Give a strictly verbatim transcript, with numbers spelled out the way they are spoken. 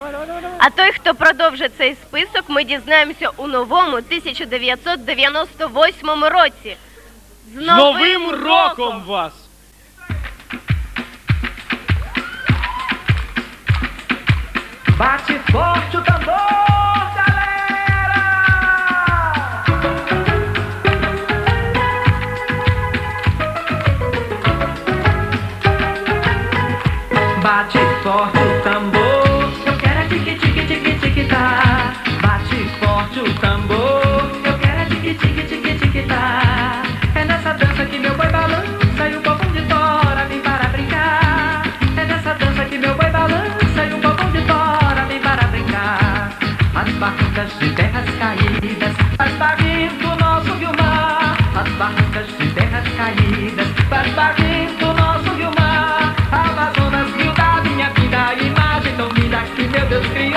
А той, хто продовжить цей список, ми дізнаємося у новому тисяча дев'ятсот дев'яносто восьмому році. З Новим роком вас! Bate forte o tambor, galera! Bate forte o tambor, eu quero é tique tique tique tique tá. Bate forte o tambor, eu quero é tique tique tique tique tá. É nessa dança que meu boi balança e o povo de fora vem para brincar. É nessa dança que meu boi balança e o povo de fora vem para brincar. As barrancas de terras caídas, as barrinhas do nosso rio-mar. As barrancas de terras caídas, as barrinhas do nosso rio-mar. Amazonas, rio da minha vida, imagem tão linda que meu Deus criou.